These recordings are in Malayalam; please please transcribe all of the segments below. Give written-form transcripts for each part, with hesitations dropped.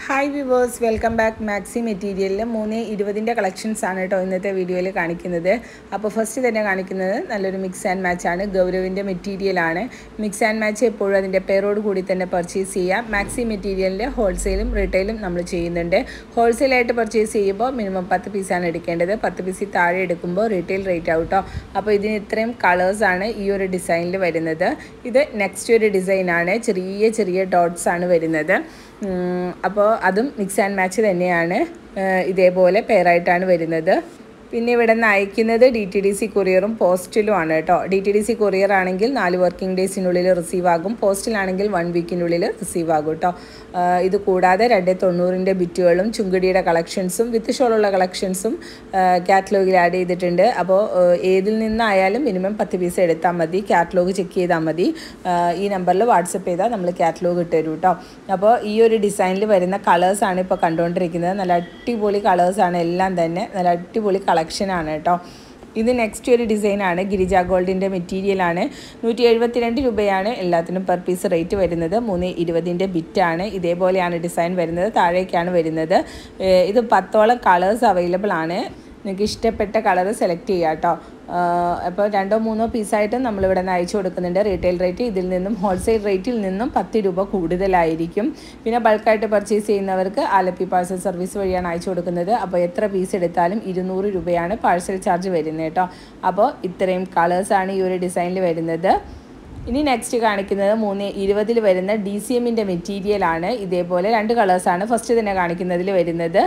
Hi viewers, welcome back. Maxi മെറ്റീരിയലിൽ 320 കളക്ഷൻസ് ആണ് കേട്ടോ ഇന്നത്തെ വീഡിയോയിൽ കാണിക്കുന്നത്. അപ്പോൾ ഫസ്റ്റ് തന്നെ കാണിക്കുന്നത് നല്ലൊരു മിക്സ് ആൻഡ് മാച്ച് ആണ്. ഗൗരവിൻ്റെ മെറ്റീരിയലാണ്. മിക്സ് ആൻഡ് മാച്ച് എപ്പോഴും അതിൻ്റെ പേരോട് കൂടി തന്നെ പർച്ചേസ് ചെയ്യാം. മാക്സി മെറ്റീരിയലിൻ്റെ ഹോൾസെയിലും റീറ്റെയിലും നമ്മൾ ചെയ്യുന്നുണ്ട്. ഹോൾസെയിലായിട്ട് പർച്ചേസ് ചെയ്യുമ്പോൾ മിനിമം 10 പീസാണ് എടുക്കേണ്ടത്. 10 പീസിൽ താഴെ എടുക്കുമ്പോൾ റീറ്റെയിൽ റേറ്റ് ആവട്ടോ. അപ്പോൾ ഇതിന് ഇത്രയും കളേഴ്സാണ് ഈ ഒരു ഡിസൈനിൽ വരുന്നത്. ഇത് നെക്സ്റ്റ് ഒരു ഡിസൈനാണ്. ചെറിയ ചെറിയ ഡോട്ട്സ് ആണ് വരുന്നത്. അപ്പോൾ അതും മിക്സ് ആൻഡ് മാച്ച് തന്നെയാണ്. ഇതേപോലെ പെയറായിട്ടാണ് വരുന്നത്. പിന്നെ ഇവിടെ നിന്ന് അയക്കുന്നത് DTDC കൊറിയറും പോസ്റ്റിലും ആണ് കേട്ടോ. DTDC കൊറിയർ ആണെങ്കിൽ 4 വർക്കിംഗ് ഡേയ്സിനുള്ളിൽ റിസീവ് ആകും. പോസ്റ്റിലാണെങ്കിൽ 1 വീക്കിനുള്ളിൽ റിസീവ് ആകും കേട്ടോ. ഇത് കൂടാതെ 290 ബിറ്റുകളും ചുങ്കടിയുടെ കളക്ഷൻസും വിത്ത് ഷോളുള്ള കളക്ഷൻസും കാറ്റലോഗിൽ ആഡ് ചെയ്തിട്ടുണ്ട്. അപ്പോൾ ഏതിൽ നിന്നായാലും മിനിമം 10 പീസ് എടുത്താൽ മതി. കാറ്റലോഗ് ചെക്ക് ചെയ്താൽ മതി. ഈ നമ്പറിൽ വാട്സപ്പ് ചെയ്താൽ നമ്മൾ കാറ്റലോഗ് ഇട്ട് തരും കേട്ടോ. അപ്പോൾ ഈ ഒരു ഡിസൈനിൽ വരുന്ന കളേഴ്സാണ് ഇപ്പോൾ കണ്ടുകൊണ്ടിരിക്കുന്നത്. നല്ല അടിപൊളി കളേഴ്സാണ് എല്ലാം തന്നെ. നല്ല അടിപൊളി കളക്ഷനാണ് കേട്ടോ. ഇത് നെക്സ്റ്റ് ഒരു ഡിസൈനാണ്. ഗിരിജ ഗോൾഡിൻ്റെ മെറ്റീരിയലാണ്. 172 രൂപയാണ് എല്ലാത്തിനും പെർ പീസ് റേറ്റ് വരുന്നത്. 320 ബിറ്റാണ്. ഇതേപോലെയാണ് ഡിസൈൻ വരുന്നത്. താഴേക്കാണ് വരുന്നത്. ഇത് 10ഓളം കളേഴ്സ് അവൈലബിൾ ആണ്. നിങ്ങൾക്ക് ഇഷ്ടപ്പെട്ട കളർ സെലക്ട് ചെയ്യാം കേട്ടോ. അപ്പോൾ 2-3 പീസായിട്ടും നമ്മളിവിടെ നിന്ന് അയച്ചു കൊടുക്കുന്നുണ്ട്. റീറ്റെയിൽ റേറ്റ് ഇതിൽ നിന്നും ഹോൾസെയിൽ റേറ്റിൽ നിന്നും 10 രൂപ കൂടുതലായിരിക്കും. പിന്നെ ബൾക്കായിട്ട് പർച്ചേസ് ചെയ്യുന്നവർക്ക് ആലപ്പി പാഴ്സൽ സർവീസ് വഴിയാണ് അയച്ചു കൊടുക്കുന്നത്. അപ്പോൾ എത്ര പീസ് എടുത്താലും 200 രൂപയാണ് പാഴ്സൽ ചാർജ് വരുന്നത് കേട്ടോ. അപ്പോൾ ഇത്രയും കളേഴ്സാണ് ഈ ഒരു ഡിസൈനിൽ വരുന്നത്. ഇനി നെക്സ്റ്റ് കാണിക്കുന്നത് 320 വരുന്ന DCMൻ്റെ മെറ്റീരിയലാണ്. ഇതേപോലെ 2 കളേഴ്സാണ് ഫസ്റ്റ് തന്നെ കാണിക്കുന്നതിൽ വരുന്നത്.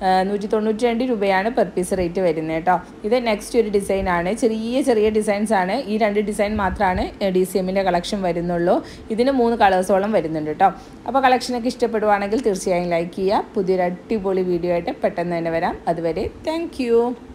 192 രൂപയാണ് പെർ പീസ് റേറ്റ് വരുന്നത് കേട്ടോ. ഇത് നെക്സ്റ്റ് ഒരു ഡിസൈനാണ്. ചെറിയ ചെറിയ ഡിസൈൻസ് ആണ്. ഈ 2 ഡിസൈൻ മാത്രമാണ് DCMൻ്റെ കളക്ഷൻ വരുന്നുള്ളൂ. ഇതിന് 3 കളേഴ്സോളം വരുന്നുണ്ട് കേട്ടോ. അപ്പോൾ കളക്ഷനൊക്കെ ഇഷ്ടപ്പെടുവാണെങ്കിൽ തീർച്ചയായും ലൈക്ക് ചെയ്യുക. പുതിയൊരു അടിപൊളി വീഡിയോ ആയിട്ട് പെട്ടെന്ന് തന്നെ വരാം. അതുവരെ താങ്ക്